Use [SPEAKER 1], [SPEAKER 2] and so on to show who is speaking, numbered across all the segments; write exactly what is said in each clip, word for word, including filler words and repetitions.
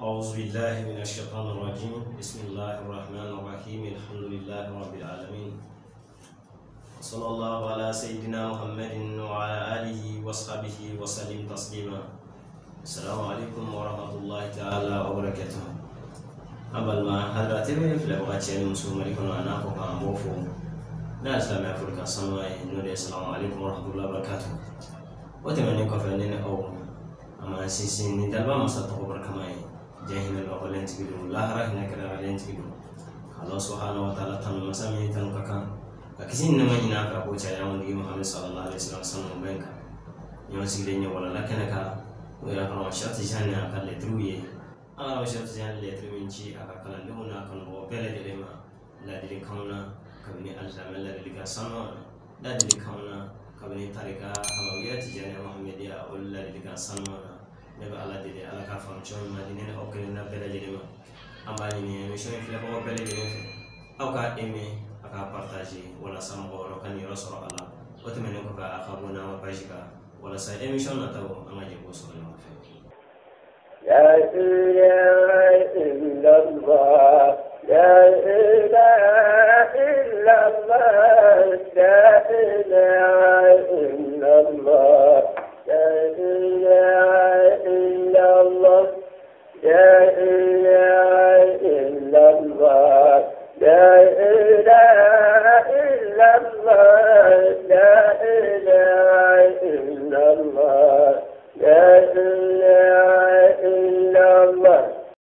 [SPEAKER 1] أعوذ بالله من الشيطان الرجيم. بسم الله الرحمن الرحيم. الحمد لله رب العالمين. صلى الله على سيدنا محمد وعلى آله وصحبه وسلم تسليما. السلام عليكم ورحمة الله تعالى وبركاته. أبل ما حضرت في الوقت المسلم عليكم أنا أخوكم أبوفو لا أسلام أفريقيا صنوائي نوري. السلام عليكم ورحمة الله وبركاته. وتمنى كفرنين أو أما سيسين ندلبا مسطق بركماي جاهنا الأولين تقولوا لا رأينا كلا رأينا تقولوا الله سبحانه وتعالى تنو مسامي تنو كان كسين نما ينافع أبو جايون دي محمد صلى الله عليه وسلم سنو بينك يوم سيدنا ولا لكنك ويا كلام شرط جانا كلا ترويه أنا شرط جانا اللي تروين شيء أكلا لونا كن هو بلد لما لا دي كونا كبني ألزام لا دي كسنو لا دي كونا كبني تاريكا حلويات جانا محمد يا ولا دي كسنو نبى على دي على كافم شون ما ديننا أو كلنا بلد لما أما ديننا مشون في لبوا بلد لما أو كإمي أكا بارتاجي ولا سامو ولا كان يرسل الله وتمنى كفا أخابنا وباجكا ولا ساي إمي شون نتاو أما جبوا سؤال ما في.
[SPEAKER 2] لا إله إلا الله لا إله إلا الله لا إله إلا الله لا إله إلا الله لا إله إلا الله لا إله إلا الله لا إله إلا الله لا إله إلا الله.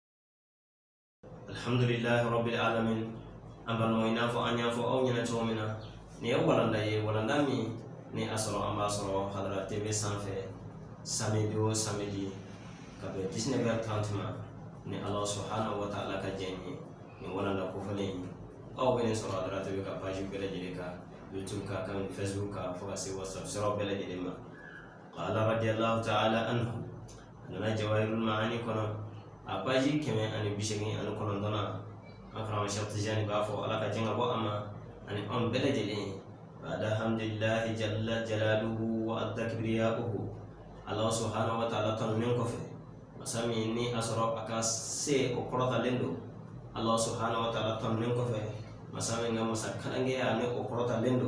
[SPEAKER 1] الحمد لله رب العالمين. أمر موينا فأنيا فأونينا تومنا ني أولا داي ولا دامي ني أسرو أم أسرو حضرات تبي سانفه ساميدو ساميدي كبر ديسني برتانتما ني الله سبحانه وتعالى كجيني ني ولا دا كوفلين أو بين سرو حضرات تبي كباجي بلا جليكا يوتيوب كا كم فيسبوك كا فواسي واتساب سرو بلا جليما. قال رضي الله تعالى عنه أنا جواهر المعاني كنا أباجي كمان أنا بيشجعني أنا كنا دونا أكرم شرط جاني بافو على كجنا بو أما أنا أم بلا جلين بعد الحمد لله جل جلاله وأدى كبرياؤه الله سبحانه وتعالى تنمين كفه مسامي إني أسرع أكاسي أقرأ لندو الله سبحانه وتعالى تنمين كفه مسامي إنه مسكن أنجي أنا أقرأ لندو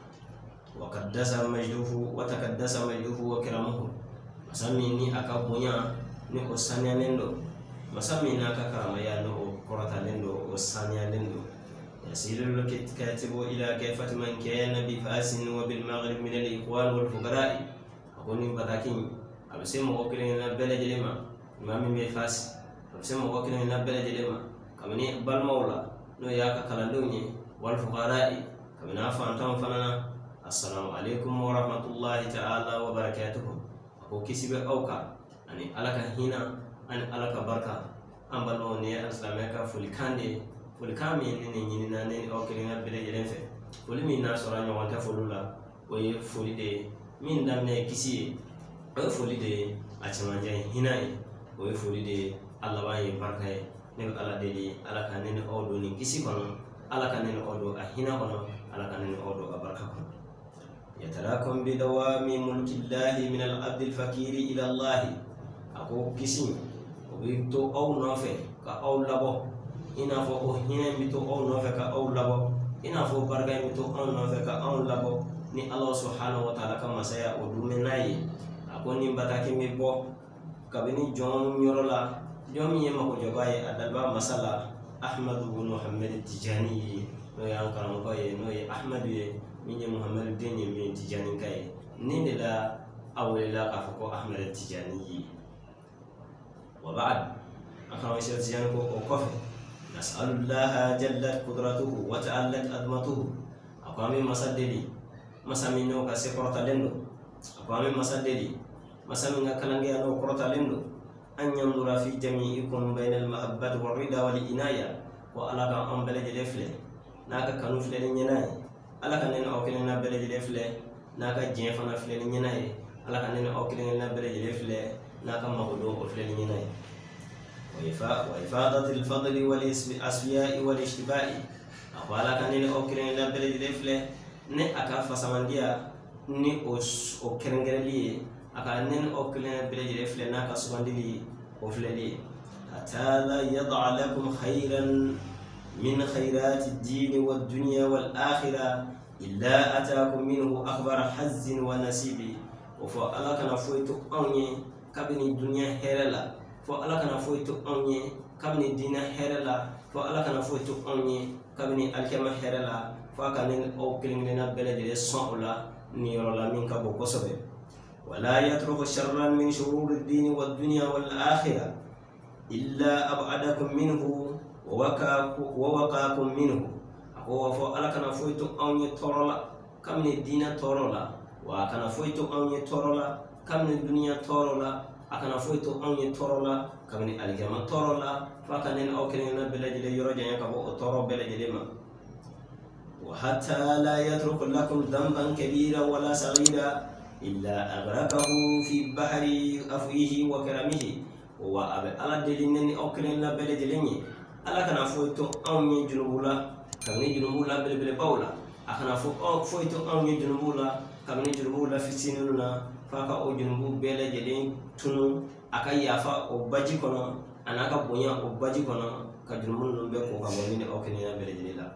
[SPEAKER 1] وقدس مجده وتقدس مجده وكرمه مسامي إني أكابونيا ni osanya lendo masami na ka karama ya no korata lendo osanya lendo yasilu katibu ila kayfati man kana bi fasin wa bil maghrib min al ikhwan wal fuqara akoni batakin abse mo okire na bele jelema imam mi fas abse mo okire na bele jelema kamani bal maula no ya ka kalando ni wal fuqara kamina fa antam fanana assalamu alaikum wa rahmatullahi ta'ala wa barakatuh ko kisibe auka ani alaka hina ani alaka barka ambalo ne aslamaka fulikande fulikami ne ne na ne o kelina bele jelenfe fulimi na sora nyo wanta fulula oye fulide min damne kisi o fulide achimanja hina e oye fulide Allah baye barka e ne ala deli alaka ne o do ni kisi kono alaka ne o do a hina kono alaka ne o do a barka kono yatarakum bi dawami mulkillahi min al-abd al-fakir ila Allah ako kisi o bi to aw nofe ka aw labo ina fo o hine mi to aw nofe ka aw labo ina fo barga mi to aw nofe ka aw labo ni Allah subhanahu wa ta'ala kama saya o dumenayi ako ni bataki mi bo kabini jom nyorola jom yema ko jogaye adalba masala Ahmad ibn Muhammad Tijani no yan karam ko ye no ye Ahmad ye min ye Muhammad den ye min Tijani kay ni de la awlela ka ko Ahmad Tijani. وبعد أخرى شرطيان كو كفر نسأل الله جلت قدرته وتعالت عظمته أقوام مسددي مسامينو كسكرة لندو أقوام مسددي مسامينو كلانجي أنو كرة لندو أن ينظر في جميعكم بين المحبة والرضا والإناية وألا كان أم بلد لفله ناكا كانوا فلين يناي ألا كان نين أوكلنا بلد لفله ناكا جيفنا فلين يناي ألا كان نين أوكلنا بلد لفله ناكا مغلوب فلين يناي وإفادة الفضل والأسفياء والاشتباء أقوالا كان نين أوكلنا بلد لفله ne aka fasamandia ni os o kerengereli aka nen o klen bele jere fle na ka sugandili o fleli حتى لا يضع لكم خيرا من خيرات الدين والدنيا والآخرة إلا أتاكم منه أخبار حز ونسيب وفو الله كان فويتو أني كابني الدنيا هرلا فو الله كان فويتو أني كابني الدين هرلا فو الله كان فويتو أني كابني الكما هرلا فكان أو كلمنا بلد الصعلة نيرولا من كابو كسبه ولا يترك شرا من شرور الدين والدنيا والآخرة إلا أبعدكم منه ووقاكم منه هو فو الله كان فويتو أني ترولا كابني الدين ترولا وكان فويتو أني ترولا كابني الدنيا ترولا أكان فويتو أني ترولا كابني الكما ترولا فكان أو كلمنا بلد يرجع كابو ترو بلد لما وحتى لا يترك لكم ذنبا كبيرا ولا صغيرا إلا أغرقه في بحر أفويه وكرمه وأبي على دليل أكلنا بلد لني على كنا فويتو أمي جنوبلا كمني جنوبلا بل بل باولا أكنا فويتو أمي جنوبلا كمني جنوبلا في سننا فكا أو جنوب بلد لين تنو أكاي يافا أو باجي كنا أنا كبويا أو باجي كنا كجنوب نبكو كمني أكلنا بلد للا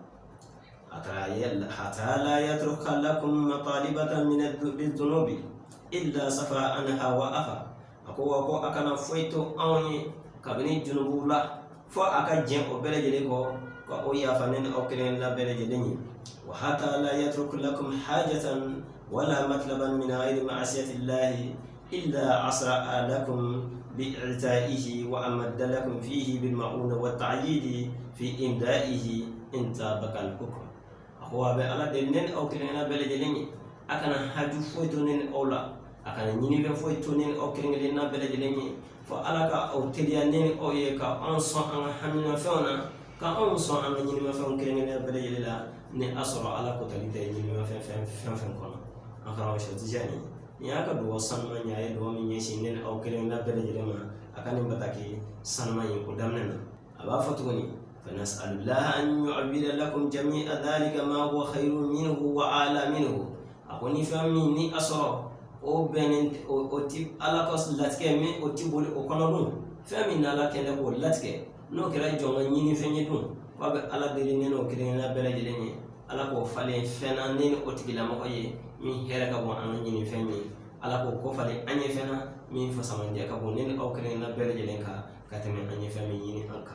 [SPEAKER 1] حتى لا يترك لكم مطالبة من الذنوب إلا صفى عنها وأفا أكو أكو أكنا فويتو أوني كابني جنوب لا فو أكا جين أو بلجلكو كأو يافنين أو كلين لا بلجلني وحتى لا يترك لكم حاجة ولا مطلبا من غير معصية الله إلا أسرع لكم بإعتائه وأمد لكم فيه بالمعونة والتعييد في إمدائه انتابك الحكم هو على دلنين أو كلنا بلجلني أكنا حاجو فويتونين أولا أكنا نيني فويتونين أو كلنا بلجلني فألاك أو تليانين أو يكا أنصا أن حمنا فونا كأنصا أن نيني فون كلنا بلجلا ني أسرع على كتلتي نيني فون فون فون فون كنا أخرى وشتجاني ياك دو سانما نياي دو من يشينين أو كلنا بلجلما أكنا بتاكي سانما يقدمنا أبا فتوني فنسأل الله أن يعبد لكم جميع ذلك ما هو خير منه وأعلى منه أكوني فهمي ني أسرع أو بنت أو تيب على كوس لاتك مي أو تيبول أو كنادون فهمي نالا كندا بول لاتك نو كلا جوما نيني فني دون واب على دليل نو كلنا بلجلني على كو فالي فنا نين أو تبلا مكوي مي هيرك أبو أنا نيني فهمي على كو كو فالي أني فنا مي فسمان جاك أبو نين أو كلنا بلجلنكا كتمن أني فهمي نيني أنكا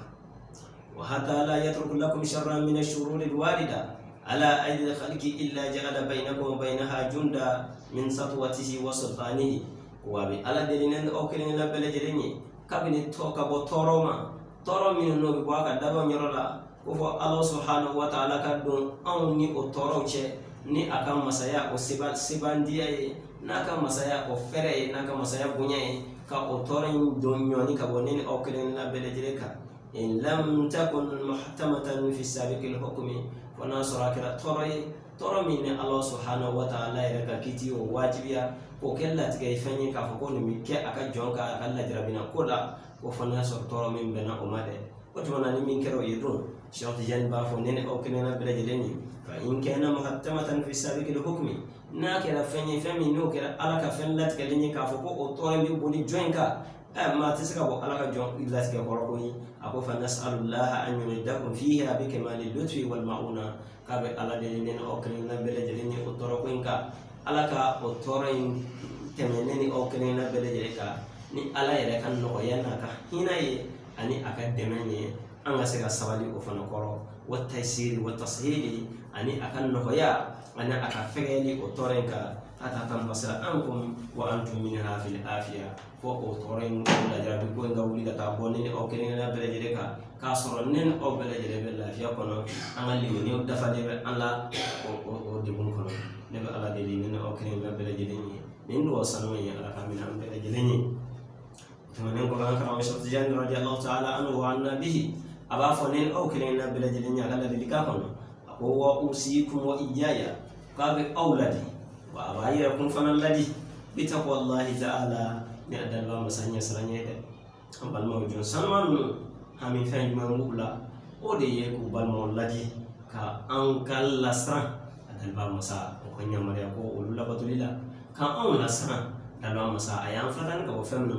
[SPEAKER 1] وحتى لا يترك لكم شرا من الشرور الواردة على أيدي الخلق إلا جعل بينكم وبينها جندا من سطوته وسلطانه وابي على دليل أو كلنا بلجلني كابني توكا بطورما طورو من النوبي بواكا دابا نيرولا وفو الله سبحانه وتعالى كدون أوني أو طوروشي ni akan masaya o siban sibandiya naka masaya o fere naka masaya bunya ka o torin donyoni ka bonene o kelen la belejeka إن لم تكن محتمة في السابق الحكم فناصرك ترى ترى من الله سبحانه وتعالى يرككتي وواجبيا وكلا تكيفني كفكون مكة أكجونك أكلا جربنا كلا وفناصر ترى من بنا أمده وتمنى من كرو يدون شرط جنبا فنين أو كلنا بلجلني فإن كان محتمة في السابق الحكم ناكرا فني فمي نوكرا ألك فنلت كلني كفكو ترى من بني جونكا أما تسكبوا على جون إلا تكبروني أقول فنسأل الله أن يمدكم فيها بكمال اللطف والمعونة كابي على دليلين أو كلنا بلجلين أطرقينك على كا أطرقين تمنيني أو كلنا بلجلك ni ala yɛrɛ ka nɔgɔya n'a ka hinɛ ye ani a ka dɛmɛ ye an ka se ka sabali o fana kɔrɔ wa tasiri wa tasiri ani a ka nɔgɔya ani a ka fɛgɛyali o tɔɔrɔ in kan hatta tanbasira ankum wa antum minha fil afiya fo o tɔɔrɔ in lajarabi ko in ka wuli ka taa bɔ ni aw kelen bɛɛ lajɛlen kan k'a sɔrɔ ni aw bɛɛ lajɛlen bɛ lafiya kɔnɔ an ka limaniyaw dafalen bɛ an la o degun kɔnɔ ne bɛ ala deli ni aw kelen bɛɛ lajɛlen ye nin dugawu sanu ye ala ka minɛ an bɛɛ lajɛlen ye ثم نقول عن كرام الشيخ تجاني رضي الله تعالى عنه وعنا به أبا فنين أو كلنا بلا جلنيا على ذلك كهنا هو أوصيكم وإياي قال أولادي وأبا يكون فن الذي بتقوى الله تعالى نعد الله مسانيا سرانيا ده أم بالموجود سلمان هم فين من مقبلا ودي يكو بالمولدي كأنكال لسران أدل بالمسا وكنيا مريا كو أولولا بطليلا كأن لسران دلوا مسا أيام فتن كو فمنما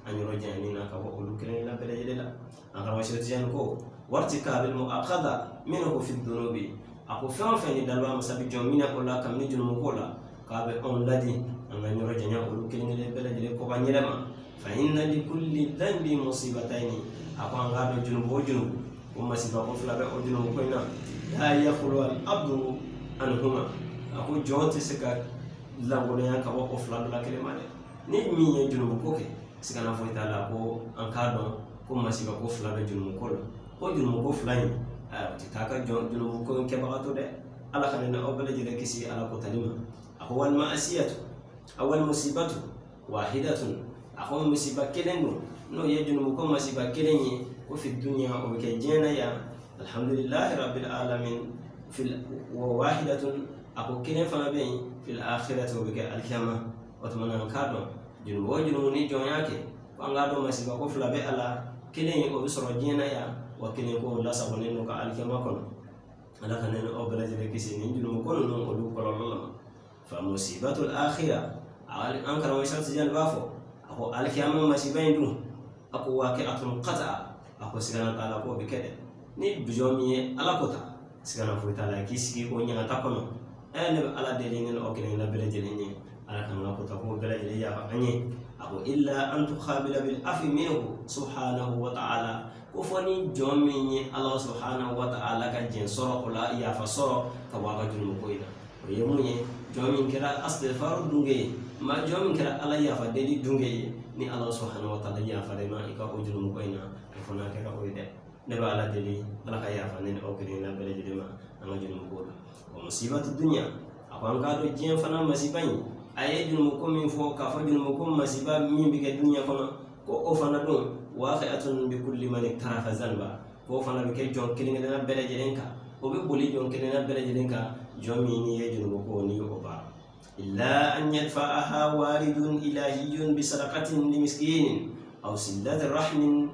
[SPEAKER 1] an yoro jani na ka wo olu kelen la bele jele la an kara washir tijan ko wartika bil muaqada minhu fi dhunubi ako fen fen ni dalwa masabi jomina ko la kam ni junumu ko la ka be on ladi an ga yoro jani olu kelen le bele jele ko ba nyelema fa inna li kulli dhanbi musibatayn ako an ga do junubu junubu ko masiba ko fla be o junubu ko ina la yakhlu al abdu anhuma ako jonte se ka langolo yan ka wo ko fla la kele made ni mi ye junubu ko ke sigana fo itala ko an ka don ko masiba ko fla be junubu ko ko junubu ko fla ni a ti ta ka jon junubu ko ke ba to de ala khane na obale jere kisi ala ko talima ako wal ma'asiyatu awal musibatu wahidatun ako musiba kelen no ye junubu ko masiba kelen ye ko fi dunya o ke jena ya alhamdulillah rabbil alamin fil wa wahidatun ako kelen fana be fil akhirati o be al kiyama otmana kado junubu junubu ni jon yake ko anga do masiba ko fula be ala kelen o be soro jena ya wa kelen ko la sabone no ka al kiyama kono ala kanen o bela jere kisi ni junubu kono no o du kololo fa musibatul akhirah al ankara wa shat jan bafo ako al kiyama masiba ndu ako waqi'atun qata'a ako sigana tala ko be kede ni bijomi ala kota sigana fu tala kisi ko nyanga takono ene ala de lingen o kene la bele jele ni ala kan la kota ko bele jele ya ba anye ako illa an tukhabila bil afi minhu subhanahu wa ta'ala ko foni jomi ni allah subhanahu wa ta'ala ka jen soro ko la ya fa soro ka wa ka junu ko ina o yemunye jomi kira astighfar dunge ma jomi kira ala ya fa dedi dunge ni allah subhanahu wa ta'ala ya fa de ma ika o junu ko ina ko fona ka ko ide ne ba ala dedi ala ka ya fa ne o kene la bele jele ma anga junu ko wa musibatu dunya ako an ka do jen fana masibani aye junu ko min fo ka fa junu ko masiba min bi ke dunya fana ko o fana don waqi'atun bi kulli man tarafa zanba ko fana bi ke jon kilin na bele jelenka o be boli jon kilin na bele jelenka jomi ni ye junu ko ni o ba illa an yadfa'aha waridun ilahiyyun bi sadaqatin li miskinin aw sillatir rahmin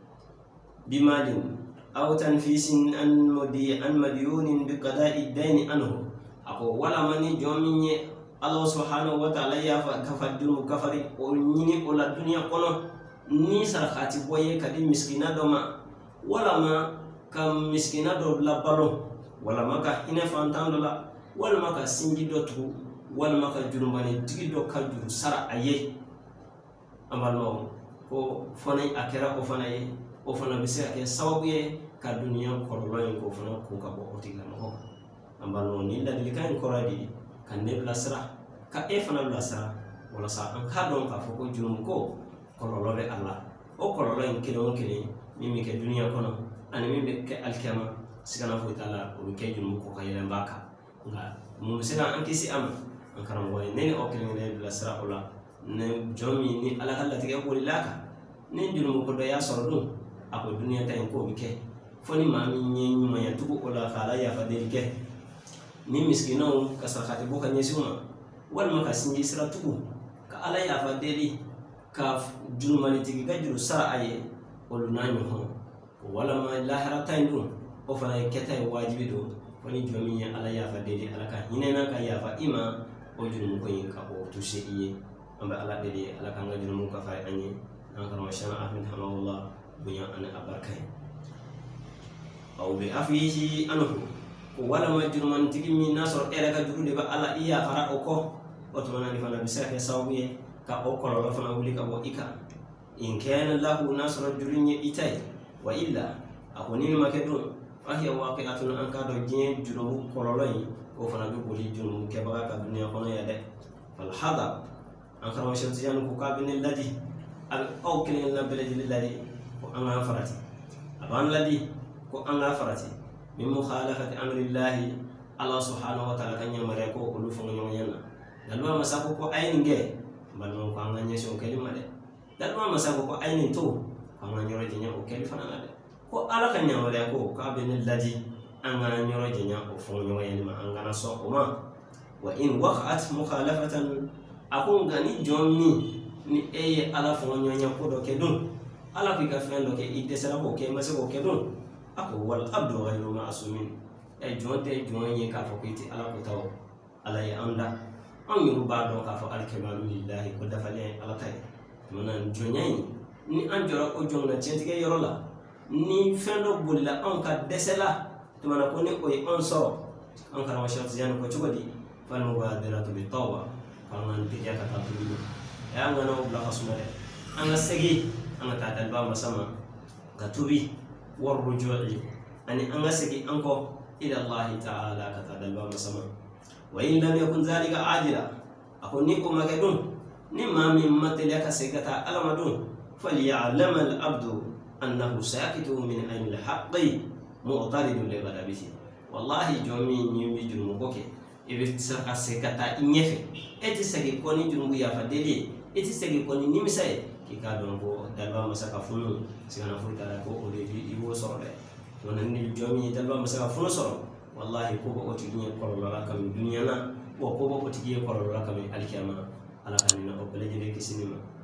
[SPEAKER 1] bimalin aw tanfisin an mudi an madyunin bi qada'i ad-dayn anhu ako wala mani jomi ye Allah subhanahu wa ta'ala ya fa kafaddu kafari o nyini o la dunya kono ni sarakati boye kadi miskina doma wala ma kam miskina do la balo wala ma ka hine fantando la wala ma ka singi do tu wala ma ka jurumbani tigi do ka juru sara aye amalo ko fonay akera ko fonay o fona bise ake sababu ye ka dunya kololo ko fona ko ka bo otigla mo amalo ni la dilikan koradi kan ne blasra ka e fana blasra wala sa an ka don ka foko jurum ko kololo be Allah o kololo en kilo kile mimi ke dunya kono ani mimi ke alkiyama sigana fo taala o ke jurum ko kayela mbaka nga mu sina an kisi am an karam boy ne o kile ne blasra wala ne jomi ni ala kala tige ko lilaka ne jurum ko do ya sordu ako dunya tay ko bi ke foni mami nyi nyuma ya tubu wala kala ya fadel ke ni miskino kasrakati boka nyesuma wal maka sinji siratuku ka ala ya fadeli ka jurmani tigi ga juru sara aye olunanyo ho wala ma lahara tayndu o fana ketay wajibi do foni jomi ya ala ya fadeli ala ka hinena ka ya fa ima o juru ko yin ka o tushe iye amba ala deli ala ka ga juru ka fa anye an karma shana ahmed hamdulillah bunya ana abarkay aw bi afihi anhu wala ma jurman tigi mi nasor era ka juru de ba ala iya fara o ko o to na ni fana bisa ke sawye ka o ko lo fana wuli ka bo ika in kana lahu nasra jurinye itai wa illa akoni ma ke do fa hiya waqi'atun an ka do jin juru ko lo yi ko fana be boli juru ke ba ka dunya kono ya de fal hada an karawa shatiyan ko ka bin ladi al aw kin la biladi ladi ko an farati aban ladi ko an farati min mukhalafati amrillahi Allah subhanahu wa ta'ala kanya mare ko ulu fo nyon yana dalwa masako ko ayni nge balmo ko nganya so kelima de dalwa masako ko ayni to ko nganya roje nya o kelifa na de ko ala kanya mare ko ka ben ladi an nganya roje nya o fo nyon yana ma an ngana so ko ma wa in waqa'at mukhalafatan akun gani jommi ni eye ala fo nyon nya ko do kedun ala ko ka fen do ke ite sara ko ke masako kedun ako wal abdu ghayru ma'sumin e jonte jonye ka fo kiti ala ko taw ala ya anda an yuru ba do ka fo al kamalu lillahi ko dafale ala tay manan jonyai ni an jora o jongna tientige yoro la ni fendo bolila an ka desela to mana ko ni o e on so an kara wa shart jan ko chugodi fal mubadiratu bi tawba kan tiya ka ta tudu ya ngana o bla khasmare an segi an ta dalba masama ka tubi war rujui ani an segi an ko ila Allah ta'ala ka ta dalba masama wa in lam yakun zalika ajila akon ni ko magadun ni ma min matala ka segata alamadun فليعلم العبد أنه ساكت من أين الحق معترض لغضبه والله جومي نيمي جنوبك إبت سرقة سكتا إنيفه إتي سكي كوني جنوب يافدلي إتي سكي كوني نيمساي كي كادون كو دلبا مسكا فنو سيغانا فرطا كو أولي إيو سرده ونن جومي دلبا مسكا فنو سرده والله كوبا أتجيه قرر لك من دنيانا وكوبا أتجيه قرر لك من الكيامة على كننا أبلج لك سينما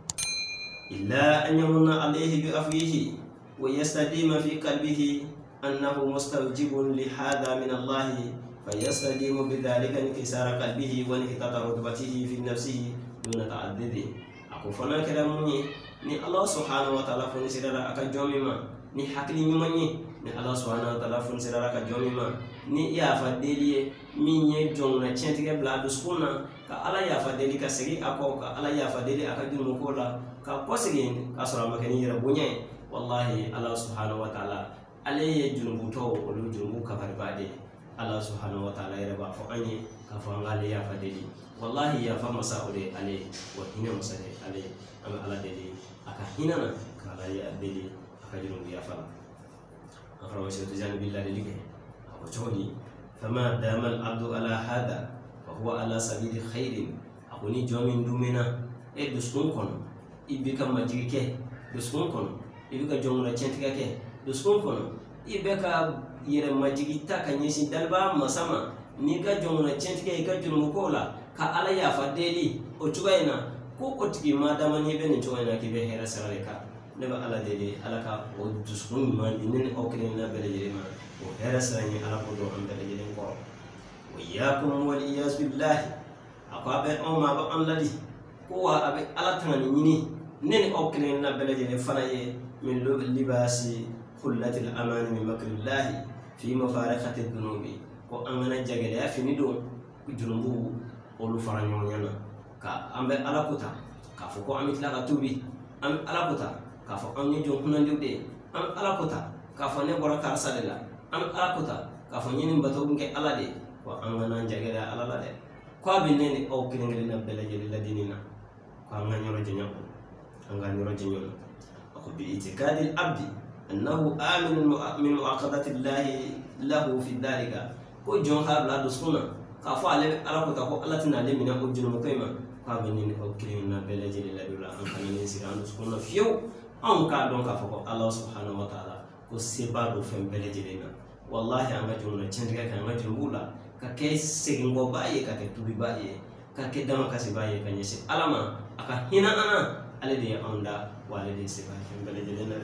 [SPEAKER 1] إلا أن يمن عليه بأفويه ويستديم في قلبه أنه مستوجب لهذا من الله فيستديم بذلك انكسار قلبه وانحطاط رتبته في نفسه دون تعدد أكو فنا كلامني ni Allah subhanahu wa ta'ala fun sidara aka jomima ni hakli nyumani ni Allah subhanahu wa ta'ala fun sidara aka jomima ni ya fadeliye minye jongna chentige bladu skuna ka ala ya fadeli ka segi ako ka ala ya fadeli aka jumu kola ka posigi ka sura makani yira bunye wallahi Allah subhanahu wa ta'ala alaye junubu to olu junubu ka barbade Allah subhanahu wa ta'ala yira ba fo anye ka fo ngale ya fadeli wallahi ya fa masaule ale wa hina masale ale am ala deli aka hinana kala ya deli aka junubu ya fa akhra wa shaytan billahi lilike ako choni fama dama al-abdu ala hada fa huwa ala sabili khairin akuni jomin dumena e duskun kono ibika majike duskun kono ibika jomna chentika ke duskun kono ibeka yere majigi ta kanyesi dalba masama ni ga jomna chentika ga junubu kola ka ala ya fadeli o chugaina ko otigi madama ni bene chugaina ki be hera saraleka neba ala deli ala ka o duskun man inen o krena bele yema o hera sarani ala ko do am bele yelen ko wa yakum wal iyaz billahi akabe o ma ba an ladi ko wa abe ala tangani nyini nene o krena bele yelen fanaye min libasi khullatil aman min makrillahi fi mafaraqati dhunubi ko angana jagale ya finido junumbu olu fara ñoñana ka ambe ala kuta ka fo ko amit la ka tubi am ala kuta ka fo am ñu jom kunandi de am ala kuta ka fo ne bora kar sadela am ala kuta ka fo ñini mbato nge ala de ko angana jagale ala la de ko abine ni o kilingeli na bele jeli la dinina ko anga ñoro jenyo anga ñoro jenyo ko bi itikadil abdi annahu amin min muaqadati llahi lahu fi dhalika ko jon har la do sunna ka fo ale ala ko ta ko ala tina le mina ko junumu kayma ka benni ko kirina bele jeli la dula an kan ni siranu sunna fiyo an ka don ka fo ko Allah subhanahu wa ta'ala ko seba do fem bele jeli na wallahi an ga jununa chendiga kan ga junula ka ke segingo baye ka ke tubi baye ka ke dama ka se baye kan yesi alama aka hina ana ale de anda wale de seba fem bele jeli na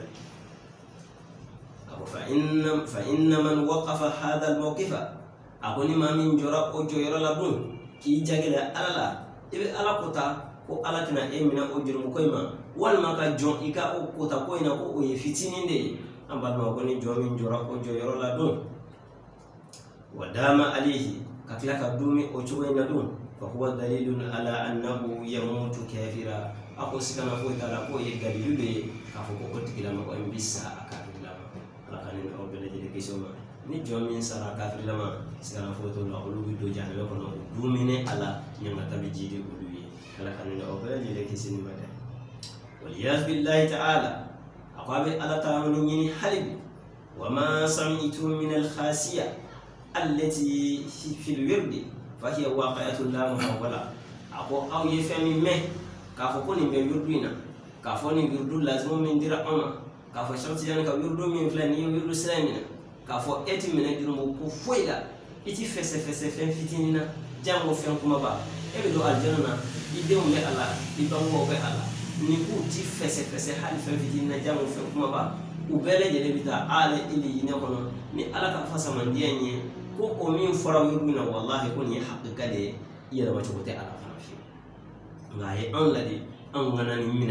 [SPEAKER 1] fa inna fa inna man waqafa hadha al-mawqifa akoni mamin jora o joyora la dun ki jagela alala ibe ala kota ko ala tina e mina o jurum koyma wal maka jon ika o kota koyna ko o fitininde amba ma ko ni jomin jora o joyora la dun wadama alayhi katla ka dumi o choyna dun fa huwa dalilun ala annahu yamutu kafira ako sikana ko tala ko ye galilube ka fo ko tikila ma ko mbissa akafila ala kanin o bele de kesoma ni jomin sara kafir lama sigana foto la olu bi do jahbe kono dumine ala nyanga tabi jidi ulu yi ala kanina o bele jide kisini made wal yaz billahi ta'ala aqabi ala ta'ala ni halibi wama sami'tu min al khasiya allati fi al wird fa hiya waqi'atu la muhawala ako aw yefemi me ka fo koni be yurdina ka fo ni yurdu lazimo min dira ama ka fo shamsi yana ka yurdu min flani yurdu salamina ka fo eti mena jurumu ko foila iti fese fese fen fitinina jango fen kuma ba ebe do aljanna ide mo be ala ibango be ala ni ku ti fese fese hal fen fitinina jango fen kuma ba ubele jele bita ale ili yine kono ni ala ka fasa mandiya nye ko o min fora yuruna wallahi ko ni haqiqa de yela ma chokote ala fana fi ngaye an ladi an ngana ni mina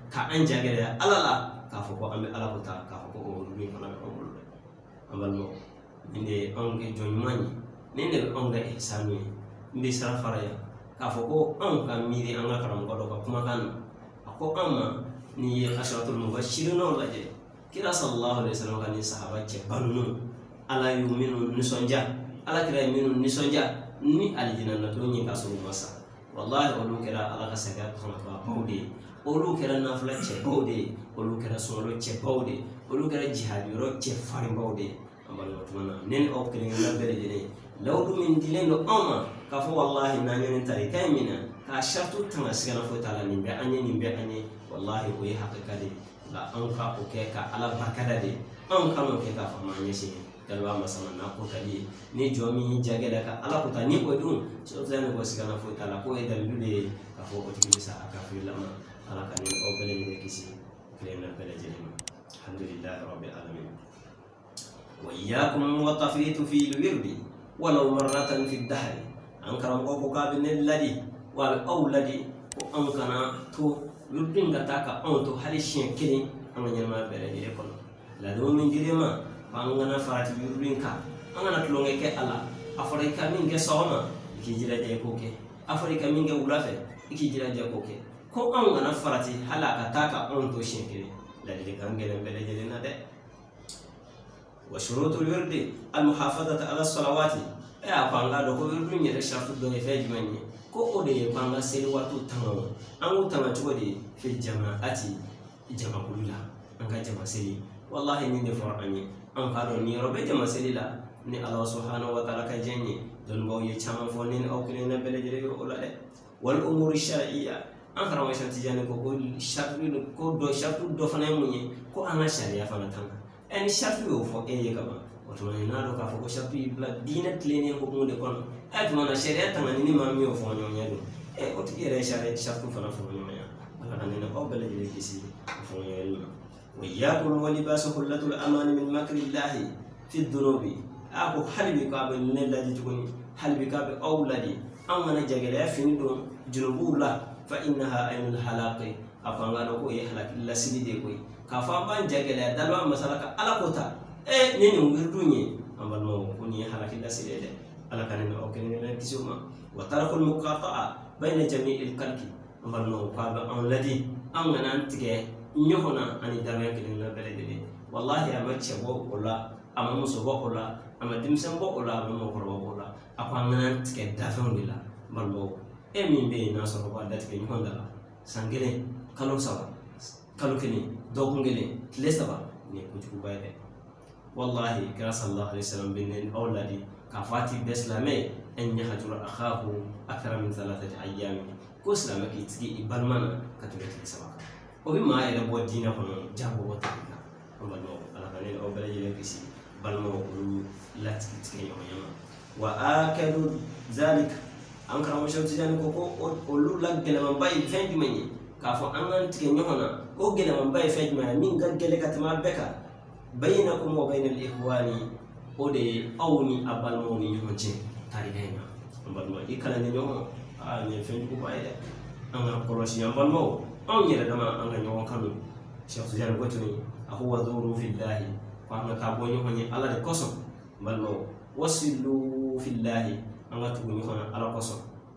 [SPEAKER 1] ka an jagere ala la ka fo ko ambe ala ko ta ka fo ko o dum ko na ko bulu ambal mo inde on ke jonmani nende on ga ihsanu inde sara faraya ka fo ko an ka miri an ga karam ko do ko kuma kan ko amma ni asharatul mubashirin wala je kira sallallahu alaihi wasallam kan sahaba ce bannu ala yu'minu nisonja ala kira yu'minu nisonja ni aljina na to ni kaso masa wallahi olu kira ala ka saka ko ba bawde olu kira na fula ce bawde olu kira solo ce bawde olu kira jihadi ro ce farin bawde ambal mutuna nen o kire na bere jene lawdu min dilendo amma ka fo wallahi na nyen tari kay mina ka shartu tanga sigana fo tala ni be anye ni be anye wallahi ko yi hakika de la an ka o ke ka ala barkada de an ka mo ke ka fa ma nyesi dalwa masama na ko kali ni jomi jagela ka ala ko ta ni ko dum so tane ko sigana fo tala ko e dalu de ka fo ko tigi sa aka fi lama ala ka ni o bele ni kisi klena bele jelima alhamdulillah rabbil alamin wa iyyakum wa tafitu fi al-wirdi walau marratan fi ad-dahr an karam ko ko ka bin ladi wa awladi ko an kana to yurdin ga taka an to hali shin kini an nyama bele ni ko la do min girema pangana farati yurdin ka angana tulonge ke ala afrika minge soma ikijira je koke afrika minge ulafe ikijira je koke ko angana farati halaka taka on to shin kini la de kangele bele jele na de wa shurutul wirdi al muhafazati ala salawati ya panga do ko yurdin ye shartu do e feji manni ko ode panga sel watu tango angu tanga chugodi fi jama'ati jama'a kulula anga jama'a seli wallahi ni de for ani an kado ni robe jama'a seli la ni Allah subhanahu wa ta'ala ka jenni don bo ye chama fo ni o kile na bele jere o la de wal umuri shar'iyya an karama shanti jani ko ko shartu ko do shartu do fana munye ko an sharia fana tanga en shartu o fo e ye kama wato ni na do ka fo ko shartu ibla dina tlene ko mo de kon at mana sharia tanga ni ma mi o fo nyonya do e o ti re sharia shartu fana fo nyonya ala kan ni o bele jere kisi fo nyonya wa iyyakum wa libasu kullatul aman min makrillahi fi dhunubi ako halbi ka be ne ladi tukuni halbi ka be awladi amana jagale ya fini do junubula fa innaha aynul halaqi afanga do ko e halak illa sidide ko ka fa ban jagale dalwa masalaka ala kota e ne ni wirdunye ambal mo ko ni halak illa sidide ala kan ne o ken ne kisuma wa tarakul muqata'a bayna jami'il kalki ambal mo ka ba awladi amana antige nyohona ani dalwa ken na bele wallahi amache wo wala ama muso bokola ama dimsen bokola ama mokoro bokola apa ngana tike dafon dila balbo e min be na so ko dat ke nyonda sangele kalo sawa kalo kini dogungele lesaba ne ko ju bayde wallahi kira sallallahu alaihi wasallam bin awladi kafati beslame en yahjur akhahu akthara min thalathati ayyam ko islama ki tigi ibalmana katulati sabaka o bi ma ere bo dina kono jabo wata balbo ala kanel o bele jele kisi balmo ulu lati tike yoyama wa akadu zalika an karamo shawti jani ko ko ulu laggele man bay fendi mani ka fo an an tike nyohona o gele man bay fendi mani min gaggele katama beka bainakum wa bainal ikhwani ode awni abalmo ni nyonche tarigayna balmo ikala ni nyoho a ni fendi ko bayde an ko roshi balmo on yere dama an nyoho kanu shawti jani ko tuni huwa dhuru fillahi fanga ka bonyo honi ala de koso ballo wasilu fillahi anga tugunyi hona ala koso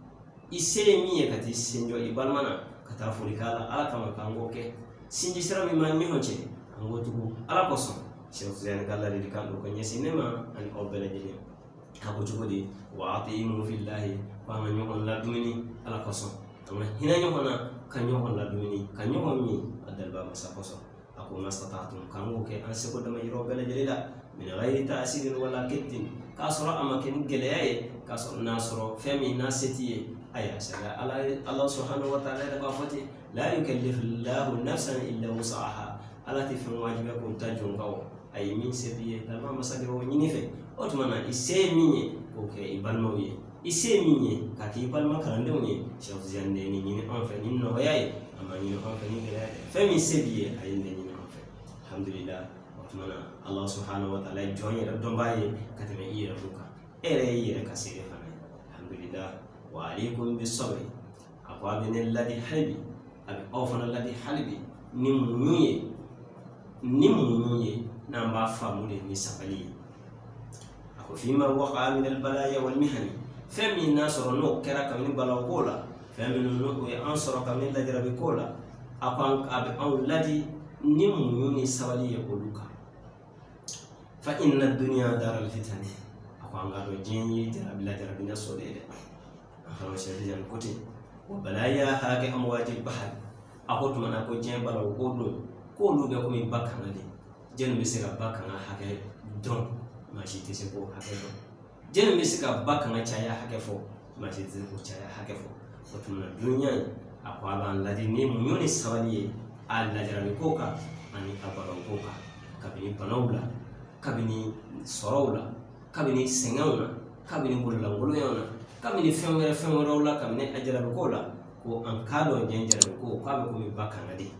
[SPEAKER 1] ise miye kati sinjo ibalmana kata furikala ala kama kango ke sinji sira mi manyi honche ango tugu ala koso sheikh zain kala de kando ko nyesi nema an obele jeni habo tugodi wa atimu fillahi fanga nyohon la dumini ala koso amma hina nyohona kanyo la dumini kanyo mi adal ba masa koso aku mastata'tum kamu ke an seko dama yiro bele jelila min ghairi ta'sirin wala kittin kasra amakin geleay kasra nasro fami nasetiye aya sala ala Allah subhanahu wa ta'ala da bafati la yukallifu Allahu nafsan illa wus'aha ala tifun wajibakum tajun kaw ay min sebiye dama masage wo nyinife otmana ise minye ko ke ibalmoye ise minye kati ibalma karande woni chef zande ni ni en fait ni no yaye ama ni no en fait ni geleay fami sebiye ay ni alhamdulillah watmana Allah subhanahu wa ta'ala jonye da dombaye katame ira fuka ere ira kasire fana alhamdulillah wa alaikum bis sabri akwa bin alladhi halbi abi awfana alladhi halbi ni muɲu ye ni muɲu ye n'an b'a faamu de ni sabali ye a ko fima waqa min albalaya walmihani fɛn min n'a sɔrɔ n'o kɛra kabini balaw ko la fɛn minnu n'o ye an sɔrɔ kabini lajarabi ko la a ko a bɛ anw ladi ni muɲu ni sabali ye olu kan fa inna dunya daral fitani a ko an ka dɔn diɲɛ ye jarabi lajarabi na so de ye dɛ an kana sɛti jan ko ten wa balaya hake amwajil bahar a ko tuma na ko diɲɛ balaw ko don k'olu bɛ komi ba kanga de jɛni bɛ se ka ba kanga hakɛ dɔn maa si tɛ se k'o hakɛ dɔn jɛni bɛ se ka ba kanga caya hakɛ fɔ maa si tɛ se k'o caya hakɛ fɔ o tuma na dunya in a ko a b'an ladi ni muɲu ni sabali ye a lajarabi ko kan ani a balaw ko kan kabini banaw la kabini sɔrɔw la kabini sɛgɛnw na kabini bololangoloyaw na kabini fɛn wɛrɛ fɛn wɛrɛw la kabini a jarabi ko la ko an k'a dɔn diɲɛ jarabi ko k'a bɛ komi ba kanga de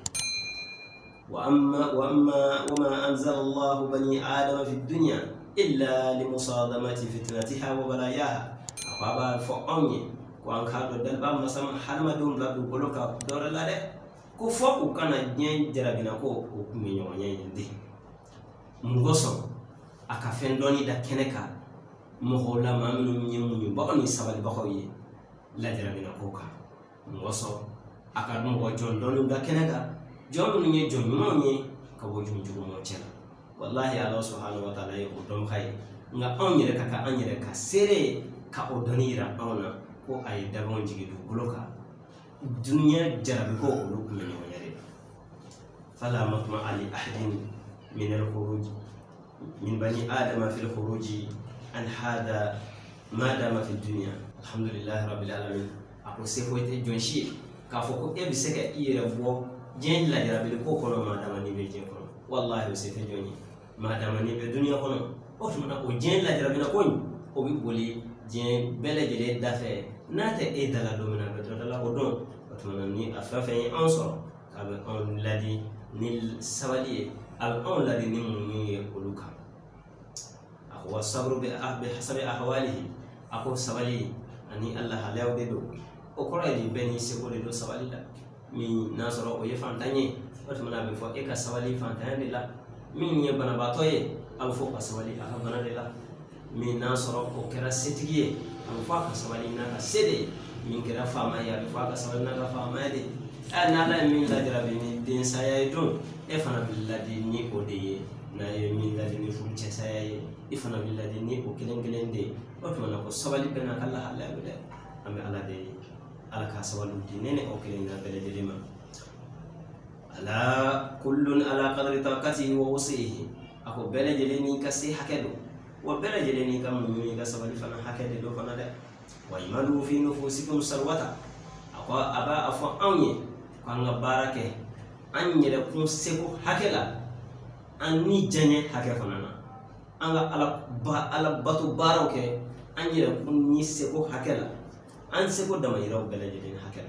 [SPEAKER 1] وأما وأما وما أنزل الله بني آدم في الدنيا إلا لمصادمة فتنتها وبلاياها أقابا فأني وأن كادو دلبا مسام حرم دوم لا دوكولوكا دور لا ده كفوا وكان جين جرابينا كو وكمينيو يندي مغوسو أكافين دوني دا كنكا مهولا ما منو مينيو بقني سبال بقوي لا جرابينا كوكا مغوسو أكاد مغوجون دوني دا كنكا jɔn minnu ye jɔn ɲumanw ye ka bɔ jɔn jugumanw cɛ la wallahi Allah subhanahu wa ta'ala ye o dɔn ka ye nka anw yɛrɛ ka kan an yɛrɛ ka seere ka o dɔnni yira anw na ko a ye dabanw jigi dugukolo kan duniya jarabi ko olu tun bɛ ɲɔgɔn ye de fala matma ali ahadin min al-khuruj min bani adama fi al-khuruj an hada ma dama fi dunya alhamdulillahi rabbil alamin a ko se foyi tɛ jɔn si ye k'a fɔ ko e bɛ se ka i yɛrɛ bɔ diɲɛ lajarabi ko kɔnɔ maa dama ni bɛ diɲɛ kɔnɔ wallahi o se tɛ jɔn ye maa dama ni bɛ duniya kɔnɔ o tuma na o diɲɛ lajarabi na ko in o bɛ boli diɲɛ bɛɛ lajɛlen dafɛ n'a tɛ e dala don min na a bɛ dɔ dala o dɔn o tuma na ni a fɛn fɛn ye anw sɔrɔ a bɛ anw ladi ni sabali ye a bɛ anw ladi ni muɲu ye olu kan a ko wa saburu bɛ hasabi ahwalihi a ko sabali ani Allah halayaw de don o kɔrɔ ye bɛɛ n'i seko de don sabali la min n'a sɔrɔ o ye fantan ye o tuma na a bɛ fɔ e ka sabali fantanya de la min ye banabaatɔ ye a bɛ fɔ ka sabali a ka bana de la min n'a sɔrɔ o kɛra setigi ye a bɛ fɔ a ka sabali n'a ka se de ye min kɛra faama ye a bɛ fɔ a ka sabali n'a ka faamaya de ye ɛ n'Ala ye min lajarabi ni densaya ye don e fana bɛ ladi ni o de ye n'a ye min ladi ni furucɛsaya ye i fana bɛ ladi ni o kelen kelen de ye o tuma na ko sabali bɛ n'a ka lahalaya don dɛ an bɛ Ala de ye ala ka sababu di nene o kelen na bele jelima ala kullun ala qadri taqatihi wa wusihi ako bele jeleni ka se hakedo wa bele jeleni ka munyi ka sabali fana hakede do fana de wa imalu fi nufusikum sarwata ako aba afo anye kan ga barake anye da kun seko hakela an ni janye hake fana na an ga ala ba ala batu baroke anye da kun ni seko hakela an seko dama yiraw bele jeleni hakela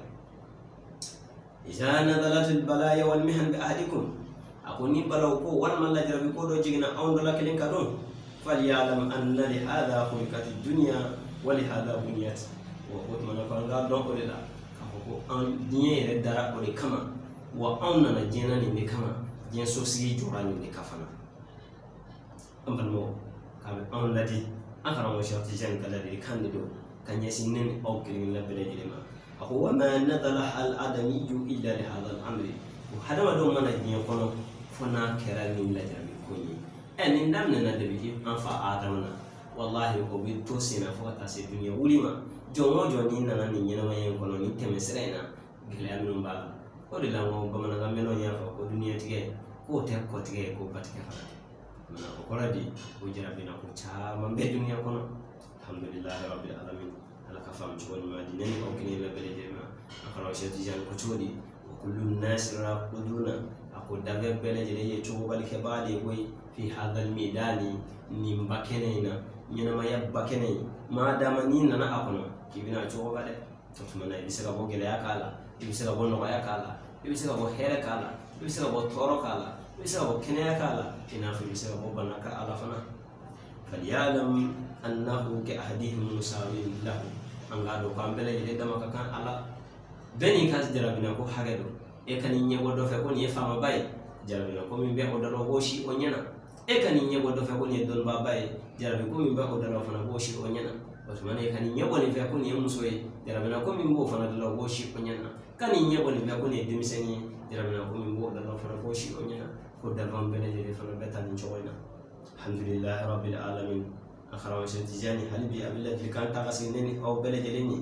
[SPEAKER 1] إذا نزلت البلايا والمحن بأحدكم أكوني بلاوكو والمن لا جربكو دو جينا أون دولا كلين كدون فليعلم أن لهذا خلقت الدنيا ولهذا بنيت وقلت من فانغا دون أوليلا كفوكو أن دنيا يدارا أولي كما وأن نجينا نمي كما جين سوسي جورا نمي كفنا أمبل مو كابي أون لدي أكرا موشيوتي جان كالدي كانددو كان يسينين أو كلين لبلي جلما هو ما نزل الآدمي إلا لهذا الأمر وهذا ما دوم من الدنيا كله فنا كرامين لا جربي كوني أن ندمنا ندبيه أنفع آدمنا والله هو بيتوسينا فوق تاسي الدنيا ولما جوا جوانين نانا نيجي نما ينكونو نيتم سرنا قلنا من بالا قول الله ما بمنا غمنا يافا الدنيا تيجي هو تك تيجي هو بتك فلا من أقول دي وجربنا كوتشا من الدنيا كله الحمد لله رب العالمين فهم جوان ما دينني أو كني لا بلدي ما أقرأ شيء تجان كتودي وكل الناس راقدون أقول دعوة بلدي ليه تشوف بالك بعدي وي في هذا الميدان نيم بكنينا ينما يبكني ما دام نينا أنا أقول كيفنا تشوف بالك تمنى يبي سكابو كلا كلا يبي سكابو نوعا كلا يبي سكابو هير كلا يبي سكابو ثورو كلا يبي سكابو كنيا كلا كنا في يبي سكابو بناك على فنا فليعلم أنه كأحدهم مساوي له angado ko ambele ile dama ka kan ala beni kas jarabina ko hagedo e kan nyebo do fe ko ni fama bay jarabi ko min be o dalo woshi o nyana e kan nyebo do fe ko ni don ba bay jarabi ko min be o dalo fana woshi o nyana wato man e kan nyebo ni fe ko ni muso e jarabi ko min bo fana dalo woshi o nyana kan nyebo ni fe ko ni demiseni jarabi ko min bo dalo fana woshi o nyana ko dalban bele je fana betan choyna alhamdulillah rabbil alamin akhara tijani halbi abilla kan tagasinni aw bele jeleni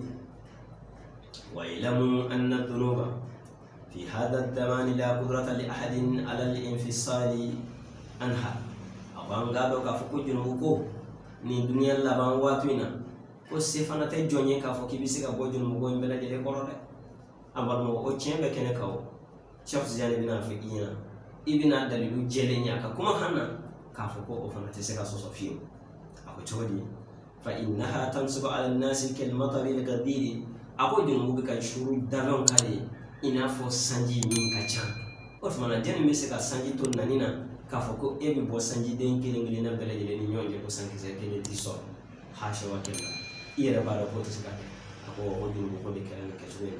[SPEAKER 1] وَاعْلَمُوا أَنَّ الذُّنُوبَ في هذا الزمان لا قدرة لأحد على الانفصال عنها. Abang gado ka fuku junuko ni dunia laban watwina ko sefana tay jonye ka fuki bisi ka bo junuko go mbela jele korode abar mo o chembe kene kaw chef jani bina fiina ibina dalilu jele nyaka kuma hana ka fuko o fana tese ka soso fiyo ako chodi fa innaha tansubu ala an-nasi kal matari al-ghadiri ako junuko ka shuru dalon kale ina fo sanji min ka chan o fana jani mi se ka sanji to nanina ka foko e bi bo sanji den kele ngile na bele jele ni nyonje ko sanki se kele diso hasha wa kella ira bara ko to saka ako o junuko ko de kele ne keswe